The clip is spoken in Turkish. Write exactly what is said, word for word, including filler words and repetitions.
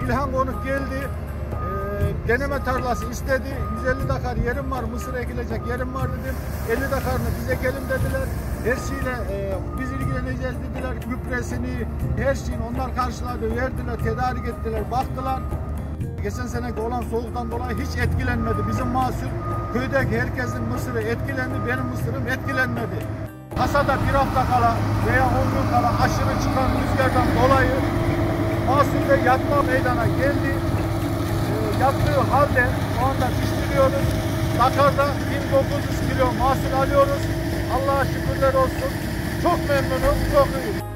Gülhan Konuk geldi. E, deneme tarlası istedi. yüz elli dakar yerim var, mısır ekilecek yerim var dedim. elli dakarını bize gelin dediler. Her şeyle e, biz ilgileneceğiz dediler. Gübresini, her şeyini onlar karşıladı, verdiler, tedarik ettiler, baktılar. Geçen seneki olan soğuktan dolayı hiç etkilenmedi. Bizim mahsul, köydeki herkesin mısırı etkilendi, benim mısırım etkilenmedi. Hasada bir hafta kala veya on gün kala aşırı çıkan rüzgardan dolayı mahsulde yatma meydana geldi. E, yattığı halde şu anda pişiriyoruz. Dakar'da bin dokuz yüz kilo mahsul alıyoruz. Allah'a şükürler olsun. Çok memnunum, çok iyi.